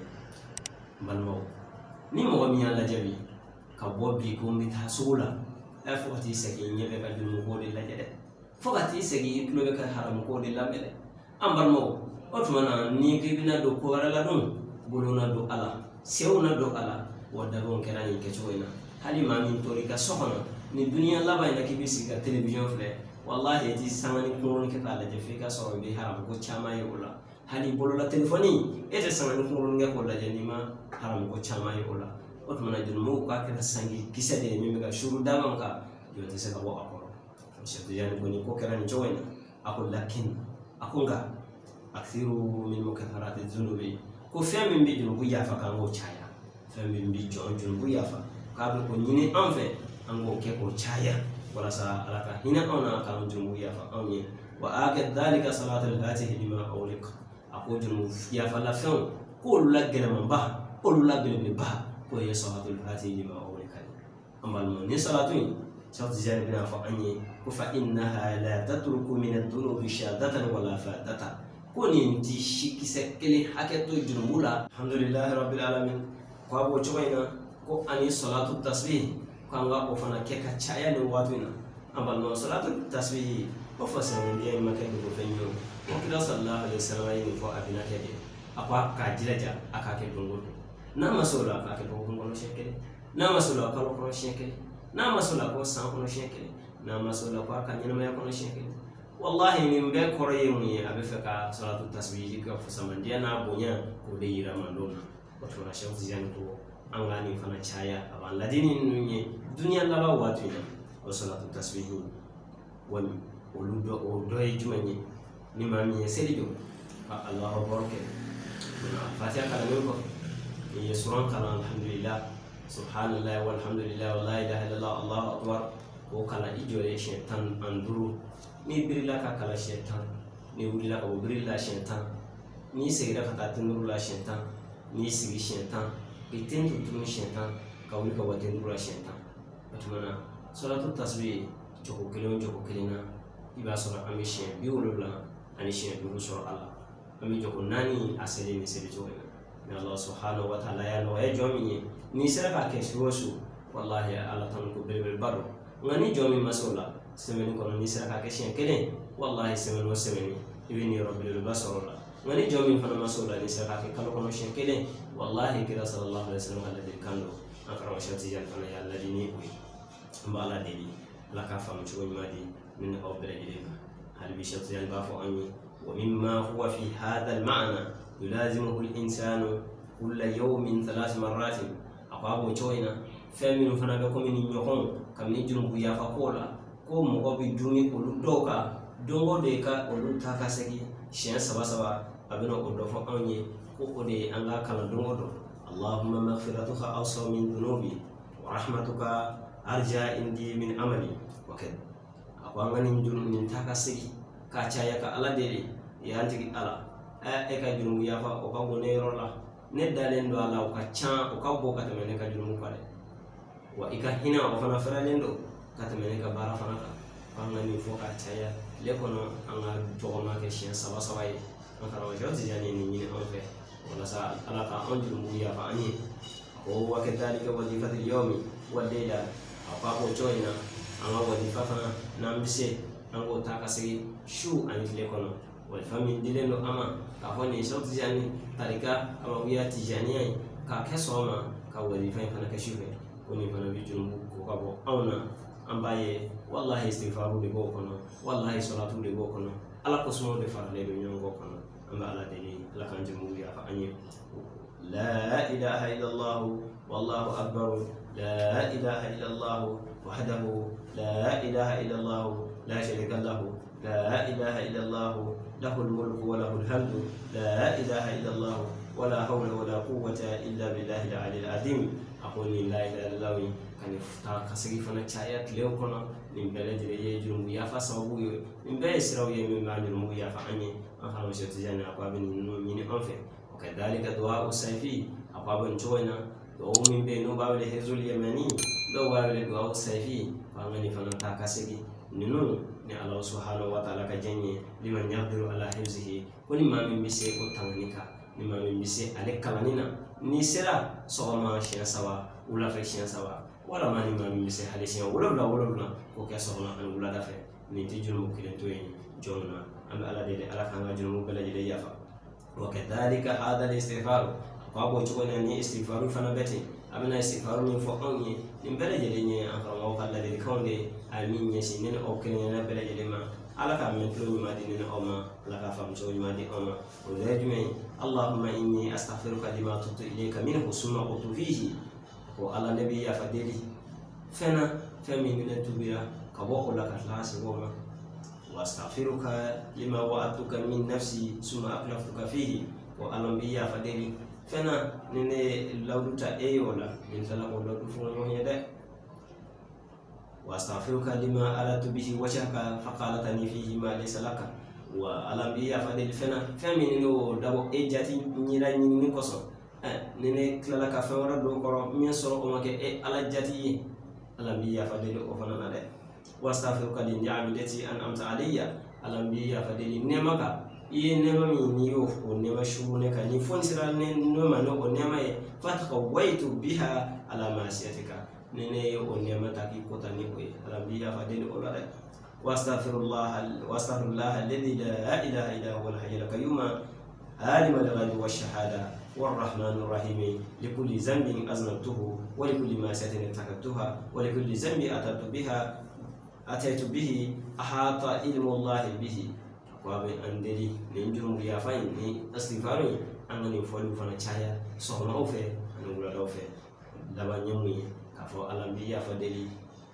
[SPEAKER 1] balmo ni mo mi ala jabi ka bo bi ko mi ta sola e fo ti se ke nyebe ka junuko de la jede fo ka ti se ke iplo be ka haram ko de la bele ambalmo o fana ni ke bina do ko wala la dum bolona do ala sewna do ala wadda gon kerani ke choyna hali ma min tori ka sokono ni dunia laba ina kibisi ka television fle wallahi ti samani ko ke kala je fika so be haram ko chama yola hali bolola telefoni ete samani ko nge ko la je ni ma haram ko chama yola o to mana jun mo ka ka sangi kisade mi ga shuru daman ka yo te se ka wa akoro chef de yani ko ni ko kerani choyna akol lakin akunga akthiru min mukatharat adh-dhunubi ko fem min bi junubu yafa kan go chaya fem min bi jon junubu yafa ka do ko nyini anfe ango ke ko chaya wala sa alaka hina ona kan junubu yafa anye wa akad dhalika salatul fatihi lima awlik ako junubu yafa la fem ko la gele man ba ko la gele ba ko ya salatul fatihi lima awlik amal mo ni salatu shart jani bina fa anye ko fa innaha la tatruku min ad-dhunubi shadatan wala fadata koni nti shikise kele haketo junubula alhamdulillah rabbil alamin ko abo choyna ko ani salatu tasbih ko anga ko fana ke ka chaya ne watuna ambal no salatu tasbih ko fasa ne ma ke ko fenyo ko kila sallallahu alaihi wasallam ni ko abina ke apa ka jilaja aka ke dungo na masola ka ke ko ngono shekele na masola ka ko shekele na masola ko san ko shekele na masola ko ka nyama ya ko shekele wallahi min be koroye mu abe feka salatu tasbih ka fusaman dia na bonya ko de yira mandona wato na shawu ziyan ko an gani fana chaya aban ladini nunye dunya laba watu ina wa salatu tasbih wal uludo o doy jumani ni mami selido fa Allahu baraka na fatiha kala ko ni suran kala alhamdulillah subhanallah walhamdulillah wa la ilaha illallah Allahu akbar ko kala ijore shaitan anduru ni birila ka kala shaitan ni wulila ka birila shaitan ni sigira ka tatunurula shaitan ni sigi shaitan itin tutun shaitan ka wuli ka watunurula shaitan atmana salatu tasbih joko kilo joko kilina iba sura ami shay biulula ani shay biulu sura Allah ami joko nani asele ni sele joina ni Allah subhanahu wa ta'ala ya no e jomi ni sira ka ke shosu wallahi Allah tan ko bel baro ngani jomi masola semeni kono ni sira ka ke shen kelen wallahi semeni o semeni ibni rabbil basar ngani jomi fana masola ni sira ka ke kalo kono shen kelen wallahi kira sallallahu alaihi wasallam alladhi kando akara shati yan fana ya alladhi ko mbala deli la ka fam ci woni madi min aw bere ilika hal bi shati yan bafo anni wa mimma huwa fi hadha al ma'na yulazimuhu al insanu kull yawmin thalath marrat aqabo choina feminu fana be ko min nyokon kam ni junbu ya fa kola ko mo ko bi dumi ko doka dongo de ka o luta ka segi shen saba saba abino ko do fo anye ko ko de anga kala dongo do allahumma maghfiratuka awsa min dhunubi wa rahmatuka arja indi min amali wakad ako ngani jun min ta ka segi ka chaya ka ala de ya anti ala e ka junbu ya fa o ka go ne rola ne dalen do ala o ka cha o ka bo ka tamene ka junbu pare wa ika hina o fana faralendo kata meneka bara fana ka panga ni foka chaya le kono anga jogoma ke shen sawa sawa yi akara wa joti jani ni ni onfe wala sa ala ka onju mu ya fa ani وكذلك وظيفة اليوم والليلة أقابو جوينا أما وظيفة نمسي أنغو تاكسي شو أني تليكونا والفامين ديلنو أما كافوني شوط جاني تاريكا أما ويا تجاني كاكسوما كوظيفة فانا كشوفه كوني فانا بيجنبو كوكابو أونا أمباye wallahi istighfaru de go kono wallahi salatu de go kono ala ko sumo de farle do nyon go kono amba ala de ni ala kan jamu ya fa anye la ilaha illa allah wallahu akbar la ilaha illa allah wahdahu la ilaha illa allah la sharika lahu la ilaha illa allah lahul mulku wa lahul hamdu la ilaha illa allah wala hawla wala quwwata illa billahi al-ali al-azim aqul la ilaha illa allah kan ta kasigi fana chaya tlew kono nim bele dire ye jurum ya fa sababu yo nim be siraw ye min ma jurum ya fa anye an hawo shati jana akwa bin no mini onfe o kadhalika du'a usayfi akwa bin choina do min be no bawle hezul yamani do bawle du'a usayfi fa ngani fana ta kasigi ninu ni Allah subhanahu wa ta'ala ka janye liman yaqdiru ala hifzihi kuni ma min bise ko tanganika ni ma min bise ale kalanina ni sera soma shiya sawa ula fe shiya sawa wala mani ma mi se hale siya wala wala wala ko ke soxna an wala da fe ni ti julu kilen to yin jonna am ala de ala kan ga julu bela de yafa wa kadhalika hada al istighfar ko bo to ni istighfaru fana beti amina istighfaru ni fo on ni ni bela de ni an kan wa kala de konde amin ni sin ni o kilen na bela de ma ala ka men to ni ma di ni o ma ala ka fam so ni ma di o ma o de jume allahumma inni astaghfiruka lima tutu ilayka minhu summa qutu fihi ko ala nabi ya fadeli fena femi min tubira ka bo la ka lasi goma wa astaghfiruka lima wa'atuka min nafsi summa aqlaftuka fihi ko ala nabi ya fadeli fena nene lawduta e wala min sala ko lawdu fo mo yede wa astaghfiruka lima alatu bihi wajhaka faqalatani fihi ma laysa laka wa ala nabi ya fadeli fena femi nene o dabo e jati nyira nyini koso nene klala ka fewra do koro min soro o make e ala jati ala biya fadeli o fana na de wastaghfiruka li ni'ami lati an amta alayya ala biya fadeli nemaka iye nema mi ni yo o nema shubune ka ni fonsira ne no ma no o nema e fatka waitu biha ala masiyatika nene o nema taki kota ni ko ala biya fadeli o la de wastaghfirullah wastaghfirullah alladhi la ilaha illa huwa al-hayyul qayyum alim al-ghaibi wash-shahada والرحمن الرحيم لكل ذنب أذنبته ولكل معصية ارتكبتها ولكل ذنب أتيت بها أتيت به أحاط علم الله به وابن أندري ننجم ريافين ني استغفاري أنني فولو فانا تشايا صهنا أوفي أنا ولا أوفي لبا نيمي كفو الأنبياء فدلي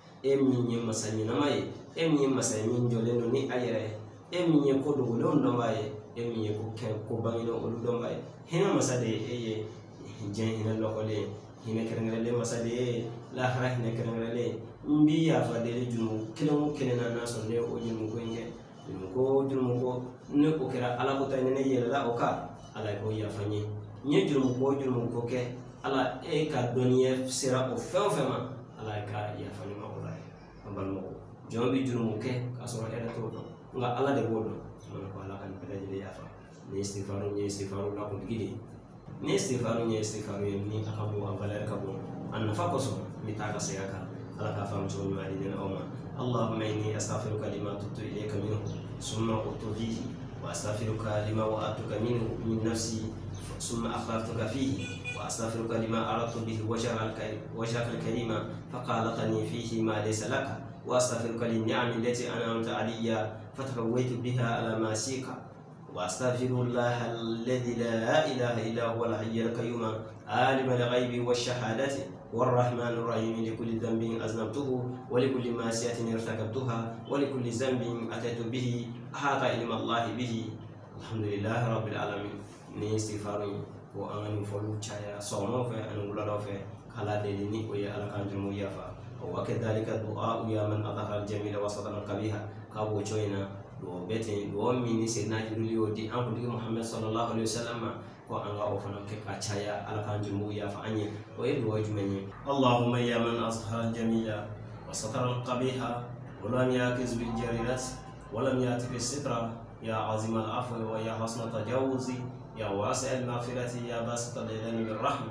[SPEAKER 1] أمي يمسني نماي أمي يمسني جولنو ني أيره أمي يكودو ولون نماي emi ye ko ken ko bangino olu do mbay hina masade eye jen hina lokole hina kerengale masade la khara hina kerengale mbi ya fadele jumu kelemu kelena na so ne o jumu ko nge jumu ko jumu ko ne ko kera ala ko tane ne yela la o ka ala ko ya fanye nye jumu ko jumu ko ke ala e ka doniye sera o fe fe ma ala ka ya fanye ma ko la ambal mo jombi jumu ke ka so era to do nga ala de bodo man ko ala kan peda jeli yafa ni istighfaru ni istighfaru la ko digidi ni istighfaru ni istighfaru ni akabu abalar kabo an nafaqasu ni taga sayaka ala ka fam to ma dina oma allahumma inni astaghfiruka lima tubtu ilayka minhu summa qultu fihi wa astaghfiruka lima wa'atuka minhu min nafsi summa akhlaftuka fihi wa astaghfiruka lima aradtu bihi wajhaka al-karima faqalatani fihi ma laysa laka واستغفرك للنعم التي انعمت علي فتقويت بها على ماسيك واستغفر الله الذي لا اله الا هو الحي القيوم عالم الغيب والشهاده والرحمن الرحيم لكل ذنب اذنبته ولكل معصيه ارتكبتها ولكل ذنب اتيت به احاط علم الله به الحمد لله رب العالمين ni istighfaru ko an folu chaya somo fe an ulado fe kala de ni ko ya alkanjumu yafa وكذلك الدعاء يا من أظهر الجميل وسطر القبيح كابو جوينا دو بيتين دو ميني سيدنا جلوليو دي أنكو دي محمد صلى الله عليه وسلم ko anga ofana ke kachaya ala kanjumu ya fa anye o edu wajumeni allahumma ya man azhara jamila wa satara qabiha wa lam yakiz bil jarirat wa lam yati bis sitra ya azim al afwi wa ya hasna tajawuzi ya wasi' al maghfirati ya basit al ilani bir rahmah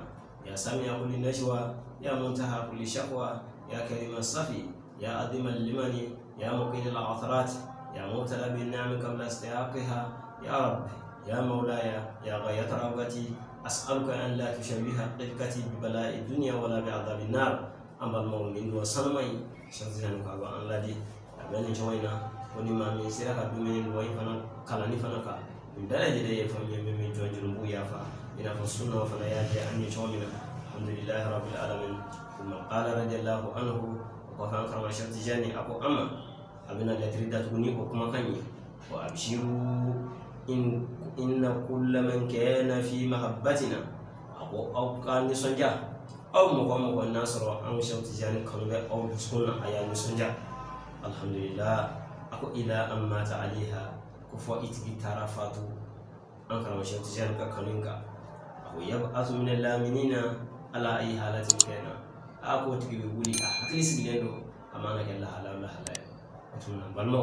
[SPEAKER 1] يا سامع كل نجوى يا منتهى كل شكوى يا كريم الصفي يا عظيم اللمن يا مقيل العثرات يا مبتلى بالنعم قبل استحقاقها يا رب يا مولاي يا غاية رغبتي أسألك أن لا تشبه قلقتي ببلاء الدنيا ولا بعذاب النار أما المؤمن وسلمي شخصيا كابا أن لدي أبني جوينا ونما من سيرك دومين وين فنا كلاني فنا كا من بلاد جدي فمي من جون جنبو يافا إن فسنا فنا يأتي أني جومنا الحمد لله رب العالمين ثم قال رضي الله عنه وكان كما شرط جاني أكو أما أبنا التي تغني وكما كاني وأبشروا إن إن كل من كان في محبتنا أو أو كان نسنجا أو مقام مقام الناصر أو شرط جاني كانوا أو بسكونا أيام نسنجا الحمد لله أكو إلى أن مات عليها كفوا إتجي ترافاتو أنكر ما شرط جاني كانوا أكو يبعث من اللامنين على أي حالة كان أكو تجي بقولي أحكي سجلنا أمانة الله لا لا لا أتمنى بالمو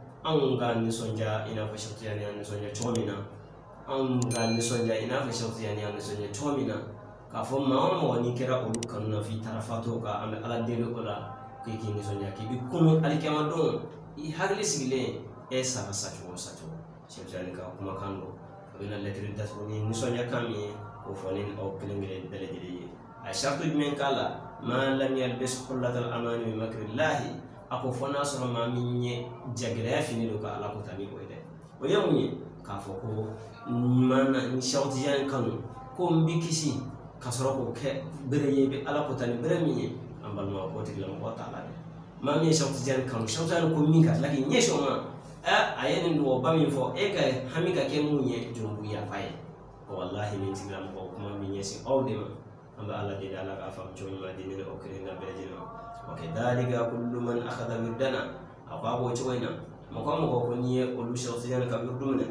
[SPEAKER 1] أنغا نسونجا إنا فشلت يعني أن نسونجا تومينا أنغا نسونجا إنا فشلت يعني أن نسونجا تومينا كافم ما هو نيكرا أولو كنا في ترافاتو كا أم على ديلو أولا كي كي نسونجا كي بيكونوا على كمان دون يهاجلي سجلين إيه سارة ساتو ساتو شيء يعني كا كم كانوا بين اللي تريد نسونجا كامي وفنين أو كلمة بلدي أشرت من كلا ما لم يلبس قلة الأمان من مكر الله ako fona soro ma minye jagre fini do ka ala ko tani ko ide o yawni ka foko mana ni shawti jan kanu ko mbikisi ka soro ko ke bereye be ala ko tani beremi ambal ma ko tigla ko taala de ma mi shawti jan kanu shawti ko min ka laki nye shoma a ayeni do ba mi fo e ka hamika ke munye jumbu ya faye wallahi min tigla ko kuma minye si awde ma amba ala de ala ka fam joni ma dinne o krenga berejino وكذلك كل من أخذ وردنا أقابو توينا مقام وكونية كل شخص يعني كبيردمنا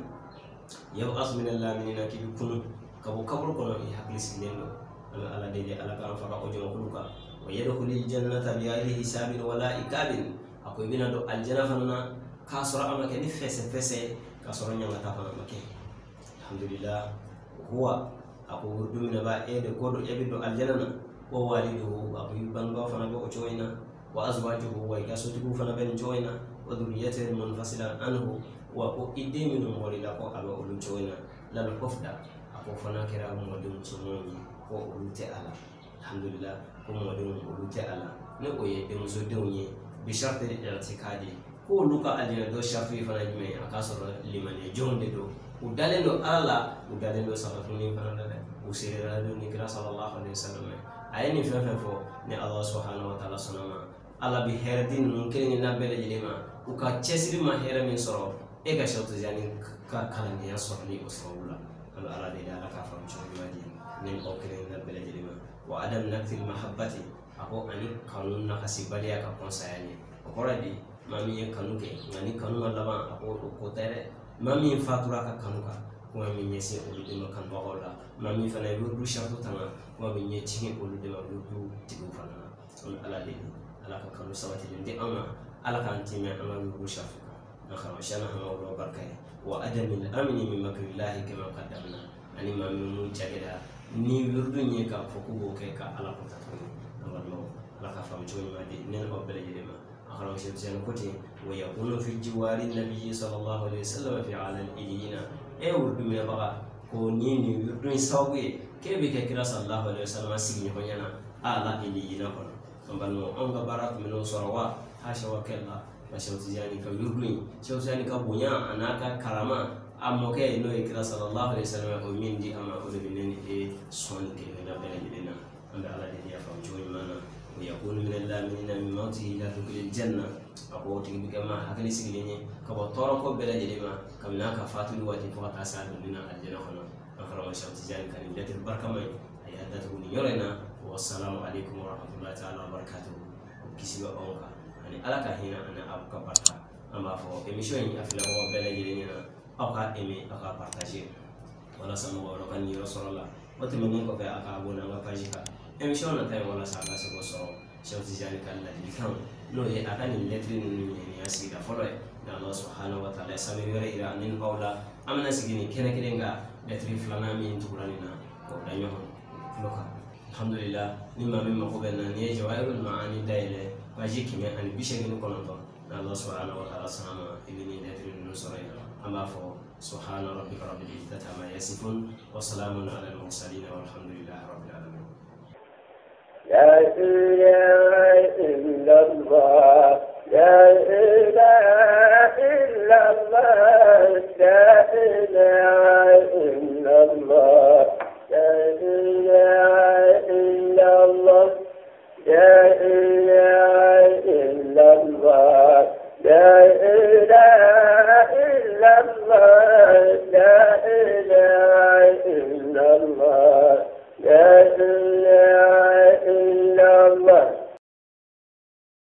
[SPEAKER 1] يبعث من الله مننا كي يكون كبو كبر كنا يحكي سيدنا أنا على دي على كلام فرق وجنا كلوكا ويدخل الجنة بغير حساب ولا إكاب أكو بينا دو الجنة فننا كاسر أما كني فس فس كاسر نيا تفهم مكين الحمد لله هو أكو وردمنا با إيه دكور يبدو الجنة ووالده أبو بنغا فنبو أجوينا وأزواجه ويكاسوته فنبن جوينا وذريته منفصلا عنه وأبو إدي منهم ولدكو أبو أولو جوينا للقفدة أبو فناكرا مودم سموني وأولو تعالى الحمد لله ومودم أولو تعالى نقوي دمزو دوني بشرط الاعتقاد كو لوكا أدنا دو شرطي فنجمي أكاسر لمن يجون دو ودالين دو ألا ودالين دو سلطوني فنانا وسيرا دو نكرا صلى الله عليه وسلم ayeni fefe fo ne Allah subhanahu wa ta'ala sonama ala bi herdin mungkin na bele jilima uka chesiri ma hera min soro e ga shawtu yani ka kala ne ya soro ni usrawula ala ala de ala ka fam chori wadi ne o kire na bele jilima wa adam naktil mahabbati ako ani kanun na kasibali ka konsayani o koradi mami ye kanuke ngani kanu laba ako ko tere mami fatura ka kanuka kuma min yesi olu de makan bagola mami fana yurdu shafu tanga kuma min yeti olu de yurdu tigu fana on ala de ala ka kanu sawati de amma ala kan timme amma yurdu shafu na khamashana hama wa barkai wa adamil amni min makrillahi kama qaddamna ani mami mu jageda ni yurdu nye ka foku go ke ka ala ko tatoni wallo ala ka fam joni ma de nen o bele yedema akhara shi sen koti wa yakunu fi jiwari nabi sallallahu alaihi wasallam fi ala al-ilina e wurdu me baga ko ni ni wurdu sawbe kebe ke kira sallallahu alaihi wasallam sigi ko nyana ala ili ina ko ambano on ga barak mino sorwa hasha wa kella ba shawti yani ka wurdu shawti yani ka bunya anaka karama ammo ke no e kira sallallahu alaihi wasallam ko min di ama o de binen e son ke na bela dina anda ala de ya fam joni mana ويكون من اللامنين من موته إلى دخول الجنة أقول تجيب كما هكذا سجلني كبر طرق بلا جلما كم ناك فاتل واتي فقط أسعد من الجنة خنا آخر ما شاء تجاني كان يدت البركة ما هي هدته نيرنا والسلام عليكم ورحمة الله تعالى وبركاته كسبة أونك يعني ألاك هنا أنا أبقى بركة أما فو إمشوني أفلا هو بلا جلنا أبقى إمي أبقى برتاجي ولا سمو ولا كان يرسل الله وتمنين كفي أبقى أبونا وكاجيكا emission na tayo wala sa klase ko so shawti jani kala likam no ye akani letri ni ni asida follow na Allah subhanahu wa ta'ala sami wala ira nin hawla amna sigini kene kene nga letri flana mi turani na ko danyo loka alhamdulillah ni ma min mako ben ni jawahirul maani daile baji kime an bishe ni kono to Allah subhanahu wa ta'ala sama ibni nadrin nusrayna amma fa subhana rabbika rabbil izzati amma yasifun wa salamun ala al mursalin walhamdulillahi rabbil alamin.
[SPEAKER 2] La ilaha illallah la ilaha illallah la ilaha illallah